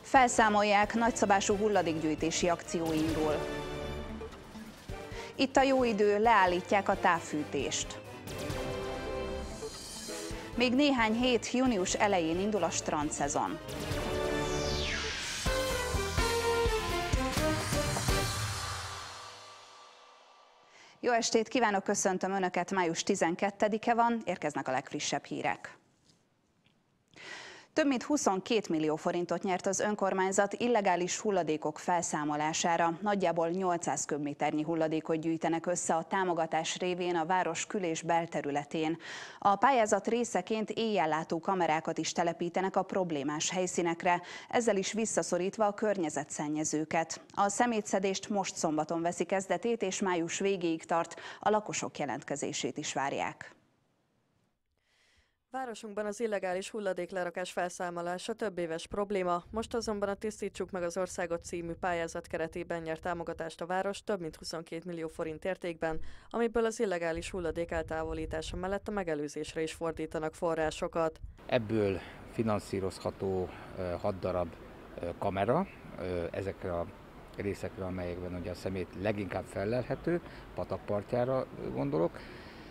Felszámolják, nagyszabású hulladékgyűjtési akció indul. Itt a jó idő, leállítják a távfűtést. Még néhány hét, június elején indul a strandszezon. Jó estét kívánok, köszöntöm Önöket, május 12-e van, érkeznek a legfrissebb hírek. Több mint 22 millió forintot nyert az önkormányzat illegális hulladékok felszámolására. Nagyjából 800 köbméternyi hulladékot gyűjtenek össze a támogatás révén a város kül- és belterületén. A pályázat részeként éjjellátó kamerákat is telepítenek a problémás helyszínekre, ezzel is visszaszorítva a környezetszennyezőket. A szemétszedést most szombaton veszi kezdetét, és május végéig tart, a lakosok jelentkezését is várják. Városunkban az illegális hulladéklerakás felszámolása több éves probléma, most azonban a Tisztítsuk meg az országot című pályázat keretében nyert támogatást a város több mint 22 millió forint értékben, amiből az illegális hulladék eltávolítása mellett a megelőzésre is fordítanak forrásokat. Ebből finanszírozható 6 darab kamera ezekre a részekre, amelyekben ugye a szemét leginkább fellelhető, patakpartjára gondolok.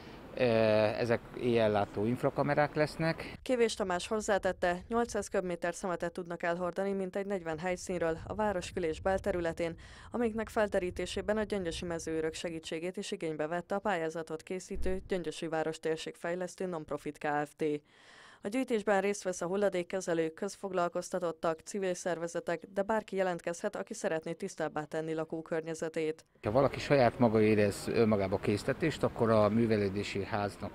Ezek éjjellátó infrakamerák lesznek. Kévés Tamás hozzátette, 800 köbméter szemetet tudnak elhordani mintegy 40 helyszínről a város kül- és belterületén, amiknek felterítésében a Gyöngyösi Mezőőrök segítségét is igénybe vette a pályázatot készítő Gyöngyösi Város Térségfejlesztő Nonprofit Kft. A gyűjtésben részt vesz a hulladékkezelők, közfoglalkoztatottak, civil szervezetek, de bárki jelentkezhet, aki szeretné tisztábbá tenni lakókörnyezetét. Ha valaki saját maga érez önmagába késztetést, akkor a művelődési háznak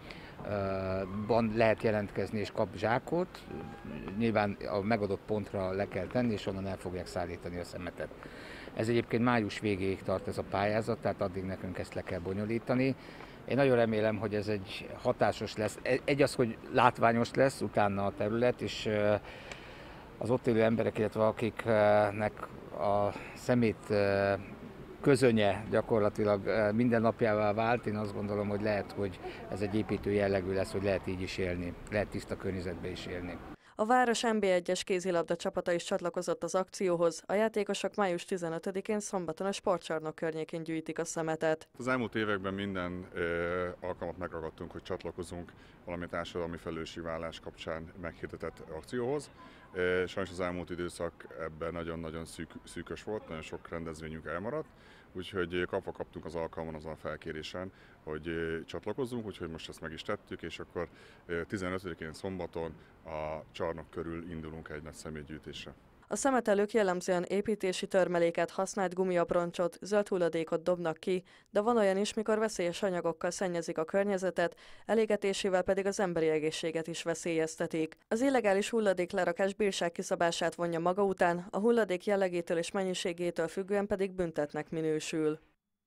lehet jelentkezni és kap zsákot. Nyilván a megadott pontra le kell tenni, és onnan el fogják szállítani a szemetet. Ez egyébként május végéig tart ez a pályázat, tehát addig nekünk ezt le kell bonyolítani. Én nagyon remélem, hogy ez egy hatásos lesz. Egy az, hogy látványos lesz utána a terület, és az ott élő emberek, illetve akiknek a szemét közönye gyakorlatilag mindennapjává vált, én azt gondolom, hogy lehet, hogy ez egy építő jellegű lesz, hogy lehet így is élni, lehet tiszta környezetben is élni. A város NB1-es kézilabda csapata is csatlakozott az akcióhoz. A játékosok május 15-én szombaton a sportcsarnok környékén gyűjtik a szemetet. Az elmúlt években minden alkalmat megragadtunk, hogy csatlakozunk valami társadalmi felelősségvállalás kapcsán meghirdetett akcióhoz. Sajnos az elmúlt időszak ebben nagyon-nagyon szűkös volt, nagyon sok rendezvényünk elmaradt, úgyhogy kaptunk az alkalmon azon a felkérésen, hogy csatlakozzunk, úgyhogy most ezt meg is tettük, és akkor 15-én szombaton a csarnok körül indulunk egy nagy szemétgyűjtésre. A szemetelők jellemzően építési törmeléket, használt gumiabroncsot, zöld hulladékot dobnak ki, de van olyan is, mikor veszélyes anyagokkal szennyezik a környezetet, elégetésével pedig az emberi egészséget is veszélyeztetik. Az illegális hulladéklerakás bírság kiszabását vonja maga után, a hulladék jellegétől és mennyiségétől függően pedig büntetnek minősül.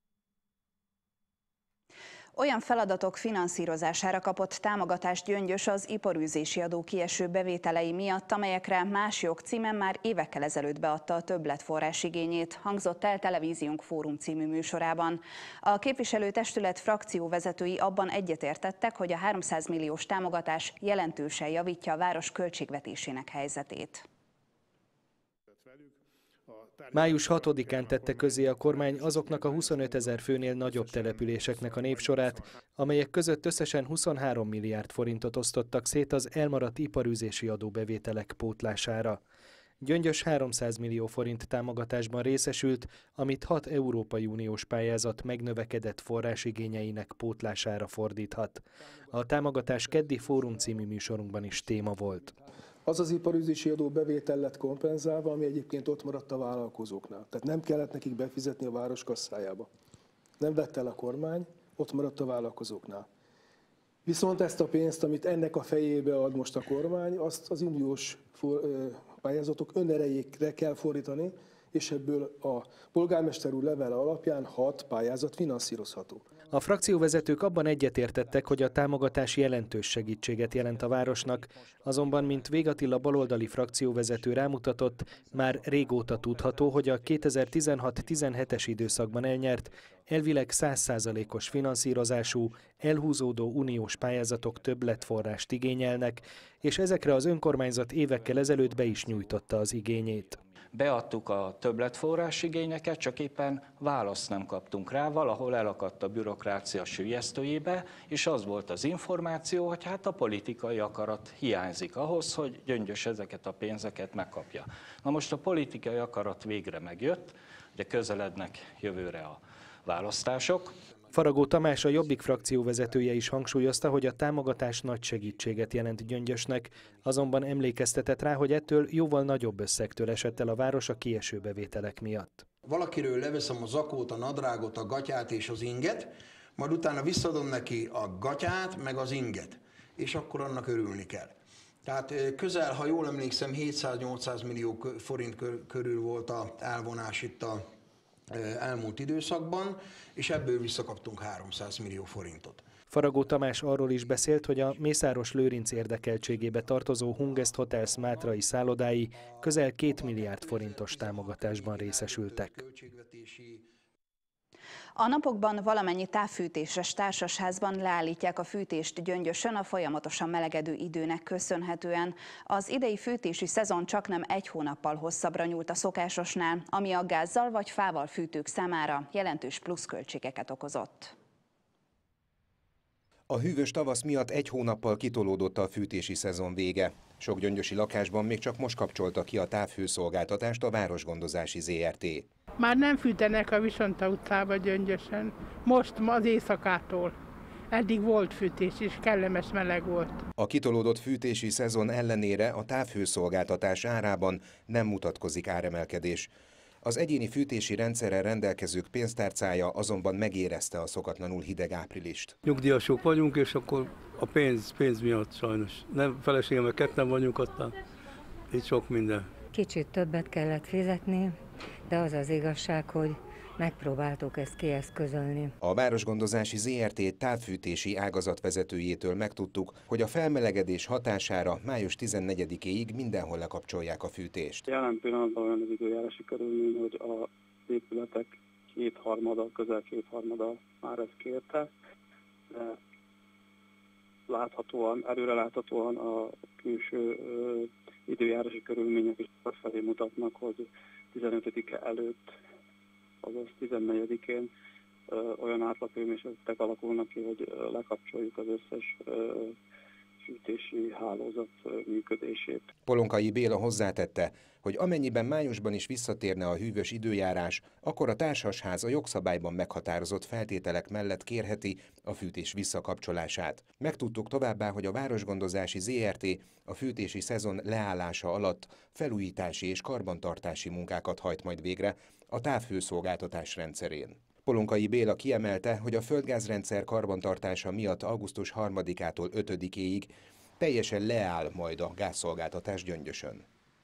Olyan feladatok finanszírozására kapott támogatást Gyöngyös az iparűzési adó kieső bevételei miatt, amelyekre más jogcímen már évekkel ezelőtt beadta a többletforrás igényét, hangzott el Televíziónk Fórum című műsorában. A képviselőtestület frakcióvezetői abban egyetértettek, hogy a 300 milliós támogatás jelentősen javítja a város költségvetésének helyzetét. Május 6-án tette közé a kormány azoknak a 25 000 főnél nagyobb településeknek a névsorát, amelyek között összesen 23 milliárd forintot osztottak szét az elmaradt iparűzési adóbevételek pótlására. Gyöngyös 300 millió forint támogatásban részesült, amit 6 Európai Uniós pályázat megnövekedett forrásigényeinek pótlására fordíthat. A támogatás keddi Fórum című műsorunkban is téma volt. Az az iparűzési adó bevétel lett kompenzálva, ami egyébként ott maradt a vállalkozóknál. Tehát nem kellett nekik befizetni a város kasszájába. Nem vett el a kormány, ott maradt a vállalkozóknál. Viszont ezt a pénzt, amit ennek a fejébe ad most a kormány, azt az uniós pályázatok önerejékre kell fordítani, és ebből a polgármester úr levele alapján 6 pályázat finanszírozható. A frakcióvezetők abban egyetértettek, hogy a támogatás jelentős segítséget jelent a városnak, azonban, mint Végh Attila baloldali frakcióvezető rámutatott, már régóta tudható, hogy a 2016-17-es időszakban elnyert, elvileg 100%-os finanszírozású, elhúzódó uniós pályázatok többletforrást igényelnek, és ezekre az önkormányzat évekkel ezelőtt be is nyújtotta az igényét. Beadtuk a többletforrás igényeket, csak éppen választ nem kaptunk rá, valahol elakadt a bürokrácia süllyesztőjébe, és az volt az információ, hogy hát a politikai akarat hiányzik ahhoz, hogy Gyöngyös ezeket a pénzeket megkapja. Na most a politikai akarat végre megjött, ugye közelednek jövőre a választások. Faragó Tamás, a Jobbik frakcióvezetője is hangsúlyozta, hogy a támogatás nagy segítséget jelent Gyöngyösnek, azonban emlékeztetett rá, hogy ettől jóval nagyobb összegtől esett el a város a kieső bevételek miatt. Valakiről leveszem a zakót, a nadrágot, a gatyát és az inget, majd utána visszadom neki a gatyát, meg az inget, és akkor annak örülni kell. Tehát közel, ha jól emlékszem, 700-800 millió forint körül volt az elvonás itt a elmúlt időszakban, és ebből visszakaptunk 300 millió forintot. Faragó Tamás arról is beszélt, hogy a Mészáros Lőrinc érdekeltségébe tartozó Hungest Hotels mátrai szállodái közel 2 milliárd forintos támogatásban részesültek. A napokban valamennyi távfűtéses társasházban leállítják a fűtést Gyöngyösön a folyamatosan melegedő időnek köszönhetően. Az idei fűtési szezon csaknem 1 hónappal hosszabbra nyúlt a szokásosnál, ami a gázzal vagy fával fűtők számára jelentős pluszköltségeket okozott. A hűvös tavasz miatt 1 hónappal kitolódott a fűtési szezon vége. Sok gyöngyösi lakásban még csak most kapcsolta ki a távhőszolgáltatást a Városgondozási Zrt. Már nem fűtenek a Visonta utcába Gyöngyösen, most az éjszakától. Eddig volt fűtés és kellemes meleg volt. A kitolódott fűtési szezon ellenére a távhőszolgáltatás árában nem mutatkozik áremelkedés. Az egyéni fűtési rendszerrel rendelkezők pénztárcája azonban megérezte a szokatlanul hideg áprilist. Nyugdíjasok vagyunk, és akkor a pénz miatt sajnos. Nem feleségemmel ketten vagyunk ott, így sok minden. Kicsit többet kellett fizetni, de az az igazság, hogy megpróbáltuk ezt kieszközölni. A Városgondozási Zrt. Távfűtési ágazatvezetőjétől megtudtuk, hogy a felmelegedés hatására május 14-éig mindenhol lekapcsolják a fűtést. Jelen pillanatban olyan az időjárási körülmény, hogy az épületek közel kétharmada már ezt kérte, de előreláthatóan a külső időjárási körülmények is felé mutatnak, hogy 15-e előtt, azaz 14-én olyan átlaghőmérsékletek alakulnak ki, hogy lekapcsoljuk az összes fűtési hálózat működését. Polonkai Béla hozzátette, hogy amennyiben májusban is visszatérne a hűvös időjárás, akkor a társasház a jogszabályban meghatározott feltételek mellett kérheti a fűtés visszakapcsolását. Megtudtuk továbbá, hogy a Városgondozási Zrt. A fűtési szezon leállása alatt felújítási és karbantartási munkákat hajt majd végre a távhőszolgáltatás rendszerén. Polonkai Béla kiemelte, hogy a földgázrendszer karbantartása miatt augusztus 3-ától 5-éig teljesen leáll majd a gázszolgáltatás Gyöngyösön.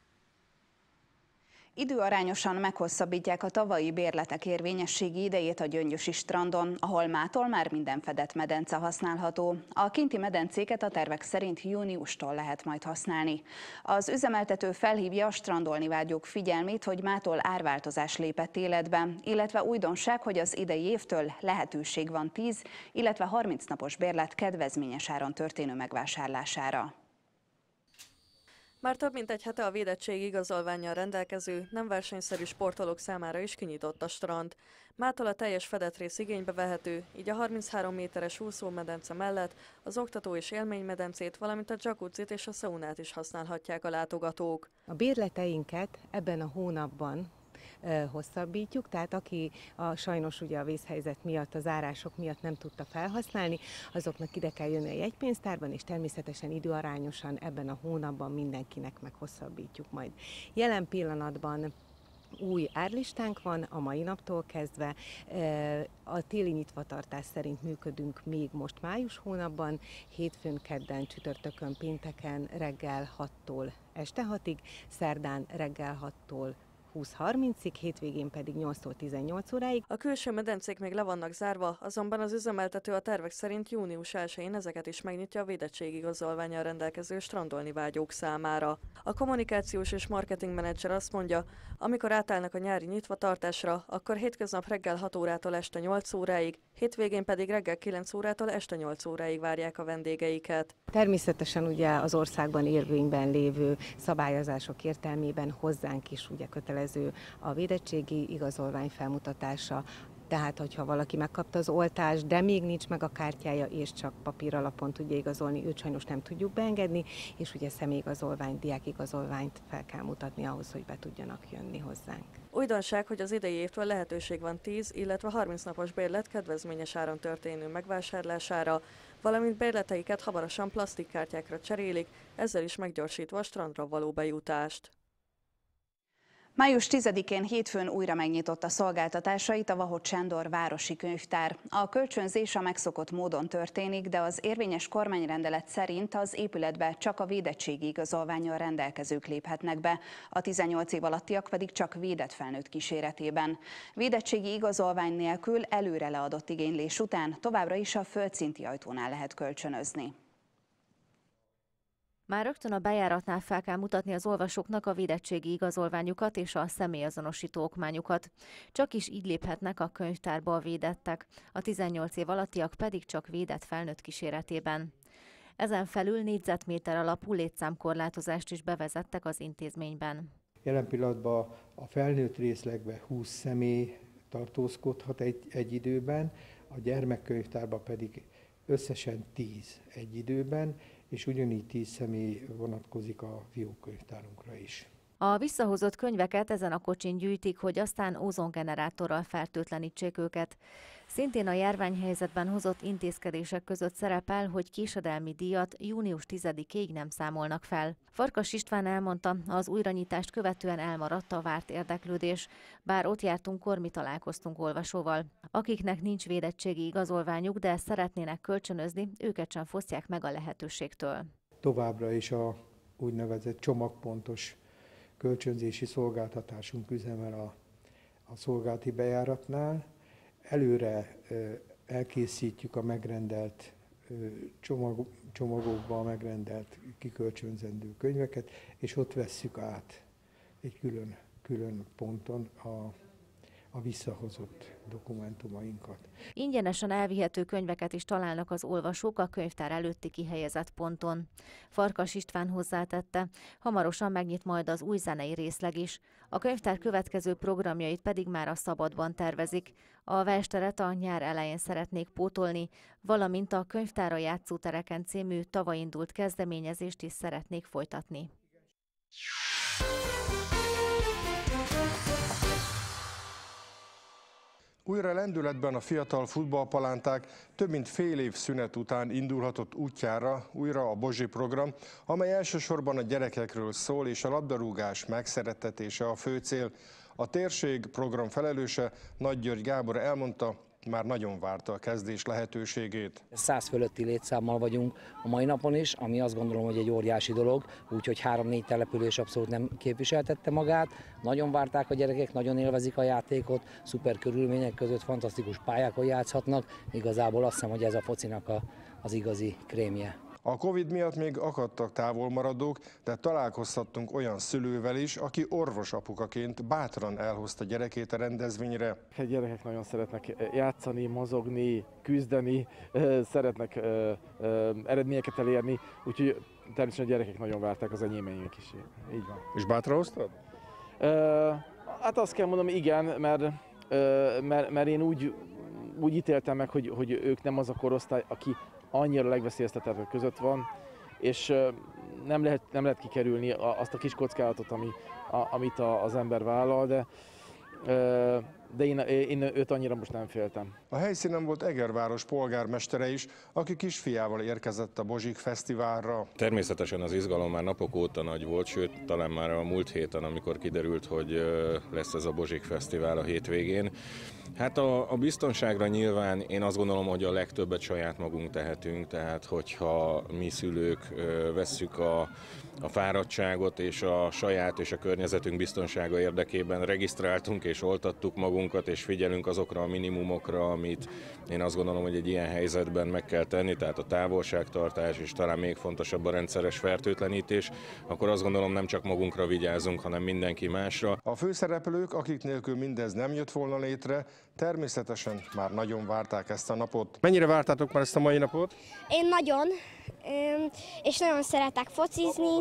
Időarányosan meghosszabbítják a tavalyi bérletek érvényességi idejét a gyöngyösi strandon, ahol mától már minden fedett medence használható. A kinti medencéket a tervek szerint júniustól lehet majd használni. Az üzemeltető felhívja a strandolni vágyók figyelmét, hogy mától árváltozás lépett életbe, illetve újdonság, hogy az idei évtől lehetőség van 10, illetve 30 napos bérlet kedvezményes áron történő megvásárlására. Már több mint egy hete a védettség igazolvánnyal rendelkező, nem versenyszerű sportolók számára is kinyitott a strand. Mától a teljes fedett rész igénybe vehető, így a 33 méteres úszómedence mellett az oktató- és élménymedencét, valamint a jacuzzit és a szaunát is használhatják a látogatók. A bérleteinket ebben a hónapban hosszabbítjuk, tehát aki sajnos ugye a vészhelyzet miatt, az zárások miatt nem tudta felhasználni, azoknak ide kell jönni a jegypénztárban, és természetesen időarányosan ebben a hónapban mindenkinek meghosszabbítjuk majd. Jelen pillanatban új árlistánk van a mai naptól kezdve. A téli nyitvatartás szerint működünk még most május hónapban, hétfőn, kedden, csütörtökön, pénteken reggel 6-tól este 6-ig, szerdán reggel 6-tól 20-30-ig, hétvégén pedig 8-tól 18 óráig. A külső medencék még le vannak zárva, azonban az üzemeltető a tervek szerint június 1-én ezeket is megnyitja a védettségigazolvánnyal rendelkező strandolni vágyók számára. A kommunikációs és marketing menedzser azt mondja, amikor átállnak a nyári nyitvatartásra, akkor hétköznap reggel 6 órától este 8 óráig, hétvégén pedig reggel 9 órától este 8 óráig várják a vendégeiket. Természetesen ugye az országban érvényben lévő szabályozások értelmében hozzánk is ugye kötelező a védettségi igazolvány felmutatása. Tehát, hogyha valaki megkapta az oltást, de még nincs meg a kártyája, és csak papír alapon tudja igazolni, őt sajnos nem tudjuk beengedni, és ugye személyigazolványt, diákigazolványt fel kell mutatni ahhoz, hogy be tudjanak jönni hozzánk. Újdonság, hogy az idei évtől lehetőség van 10, illetve 30 napos bérlet kedvezményes áron történő megvásárlására, valamint bérleteiket hamarosan plastikkártyákra cserélik, ezzel is meggyorsítva a strandra való bejutást. Május 10-én hétfőn újra megnyitotta szolgáltatásait a Vahot Sándor városi könyvtár. A kölcsönzés a megszokott módon történik, de az érvényes kormányrendelet szerint az épületbe csak a védettségi igazolvánnyal rendelkezők léphetnek be, a 18 év alattiak pedig csak védett felnőtt kíséretében. Védettségi igazolvány nélkül előre leadott igénylés után továbbra is a földszinti ajtónál lehet kölcsönözni. Már rögtön a bejáratnál fel kell mutatni az olvasóknak a védettségi igazolványukat és a személyazonosító okmányukat. Csak is így léphetnek a könyvtárba a védettek, a 18 év alattiak pedig csak védett felnőtt kíséretében. Ezen felül négyzetméter alapú létszámkorlátozást is bevezettek az intézményben. Jelen pillanatban a felnőtt részlegben 20 személy tartózkodhat egy időben, a gyermekkönyvtárban pedig összesen 10 egy időben, és ugyanígy 10 személy vonatkozik a fiókkönyvtárunkra is. A visszahozott könyveket ezen a kocsin gyűjtik, hogy aztán ózongenerátorral fertőtlenítsék őket. Szintén a járványhelyzetben hozott intézkedések között szerepel, hogy késedelmi díjat június 10-ig nem számolnak fel. Farkas István elmondta, az újranyitást követően elmaradt a várt érdeklődés, bár ott jártunkkor mi találkoztunk olvasóval. Akiknek nincs védettségi igazolványuk, de szeretnének kölcsönözni, őket sem fosztják meg a lehetőségtől. Továbbra is a úgynevezett csomagpontos kölcsönzési szolgáltatásunk üzemel a szolgálati bejáratnál. Előre elkészítjük a megrendelt csomagokba a megrendelt kikölcsönzendő könyveket, és ott vesszük át egy külön ponton a visszahozott dokumentumainkat. Ingyenesen elvihető könyveket is találnak az olvasók a könyvtár előtti kihelyezett ponton. Farkas István hozzátette, hamarosan megnyit majd az új zenei részleg is. A könyvtár következő programjait pedig már a szabadban tervezik. A versteret a nyár elején szeretnék pótolni, valamint a Könyvtár a játszótereken című tavaly indult kezdeményezést is szeretnék folytatni. Újra lendületben a fiatal futballpalánták több mint fél év szünet után indulhatott útjára újra a Bozsi program, amely elsősorban a gyerekekről szól, és a labdarúgás megszerettetése a fő cél. A térség program felelőse, Nagy György Gábor elmondta, már nagyon várta a kezdés lehetőségét. 100 fölötti létszámmal vagyunk a mai napon is, ami azt gondolom, hogy egy óriási dolog, úgyhogy 3-4 település abszolút nem képviseltette magát. Nagyon várták a gyerekek, nagyon élvezik a játékot, szuper körülmények között, fantasztikus pályákon játszhatnak. Igazából azt hiszem, hogy ez a focinak az igazi krémje. A Covid miatt még akadtak távolmaradók, de találkozhattunk olyan szülővel is, aki orvosapukaként bátran elhozta gyerekét a rendezvényre. A gyerekek nagyon szeretnek játszani, mozogni, küzdeni, szeretnek eredményeket elérni, úgyhogy természetesen a gyerekek nagyon várták, az enyémeink is. Így van. És bátran hoztad? Hát azt kell mondanom, igen, mert én úgy ítéltem meg, hogy ők nem az a korosztály, aki annyira legveszélyeztetettek között van, és nem lehet kikerülni azt a kis kockázatot, amit az ember vállal, de én őt annyira most nem féltem. A helyszínen volt Egerváros polgármestere is, aki kisfiával érkezett a Bozsik Fesztiválra. Természetesen az izgalom már napok óta nagy volt, sőt talán már a múlt héten, amikor kiderült, hogy lesz ez a Bozsik Fesztivál a hétvégén. Hát a biztonságra nyilván én azt gondolom, hogy a legtöbbet saját magunk tehetünk, tehát hogyha mi szülők vesszük a fáradtságot és a saját és a környezetünk biztonsága érdekében regisztráltunk és oltattuk magunkat, és figyelünk azokra a minimumokra, amit én azt gondolom, hogy egy ilyen helyzetben meg kell tenni, tehát a távolságtartás és talán még fontosabb a rendszeres fertőtlenítés, akkor azt gondolom nem csak magunkra vigyázunk, hanem mindenki másra. A főszereplők, akik nélkül mindez nem jött volna létre, természetesen már nagyon várták ezt a napot. Mennyire vártátok már ezt a mai napot? Én nagyon, és nagyon szeretek focizni.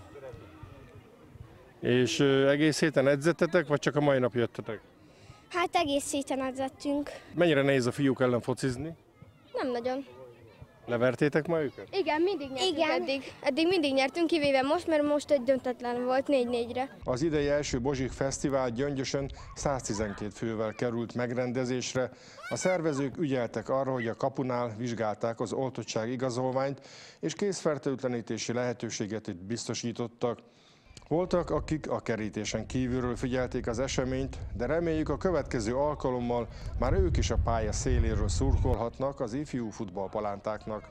És egész héten edzettetek, vagy csak a mai nap jöttetek? Hát egész héten edzettünk. Mennyire nehéz a fiúk ellen focizni? Nem nagyon. Levertétek ma őket? Igen, mindig nyertünk eddig mindig nyertünk, kivéve most, mert most egy döntetlen volt 4-4-re. Az idei első Bozsik Fesztivál Gyöngyösön 112 fővel került megrendezésre. A szervezők ügyeltek arra, hogy a kapunál vizsgálták az oltottság igazolványt, és készfertőtlenítési lehetőséget itt biztosítottak. Voltak, akik a kerítésen kívülről figyelték az eseményt, de reméljük a következő alkalommal már ők is a pálya széléről szurkolhatnak az ifjú futballpalántáknak.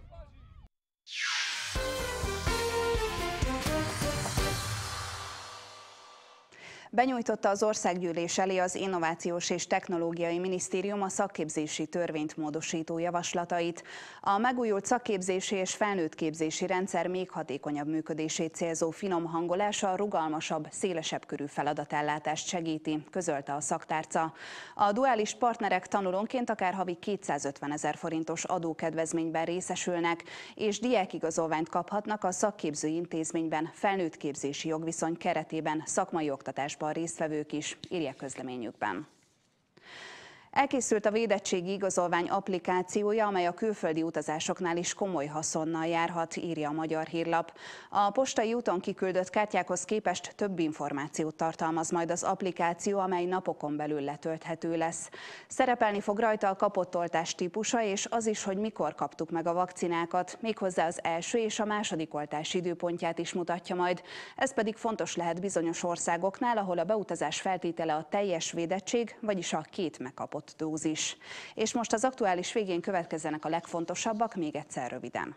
Benyújtotta az Országgyűlés elé az Innovációs és Technológiai Minisztérium a szakképzési törvényt módosító javaslatait. A megújult szakképzési és felnőttképzési rendszer még hatékonyabb működését célzó finom hangolása rugalmasabb, szélesebb körű feladatellátást segíti, közölte a szaktárca. A duális partnerek tanulónként akár havi 250 000 forintos adókedvezményben részesülnek, és diákigazolványt kaphatnak a szakképzői intézményben felnőttképzési jogviszony keretében szakmai oktatásban résztvevők is, írják közleményükben. Elkészült a védettségi igazolvány applikációja, amely a külföldi utazásoknál is komoly haszonnal járhat, írja a Magyar Hírlap. A postai úton kiküldött kártyákhoz képest több információt tartalmaz majd az applikáció, amely napokon belül letölthető lesz. Szerepelni fog rajta a kapott oltás típusa és az is, hogy mikor kaptuk meg a vakcinákat, méghozzá az első és a második oltás időpontját is mutatja majd. Ez pedig fontos lehet bizonyos országoknál, ahol a beutazás feltétele a teljes védettség, vagyis a 2 megkapott dózis. És most az aktuális végén következzenek a legfontosabbak, még egyszer röviden.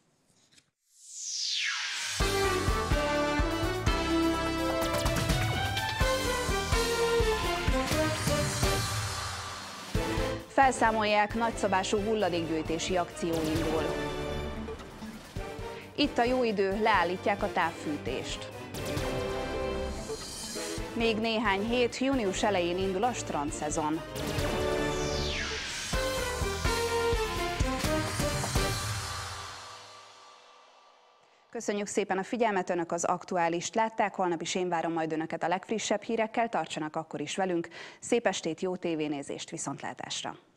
Felszámolják, nagyszabású hulladékgyűjtési akció indul. Itt a jó idő, leállítják a távfűtést. Még néhány hét, június elején indul a strandszezon. Köszönjük szépen a figyelmet, Önök az Aktuálist látták, holnap is én várom majd Önöket a legfrissebb hírekkel, tartsanak akkor is velünk. Szép estét, jó tévénézést, viszontlátásra!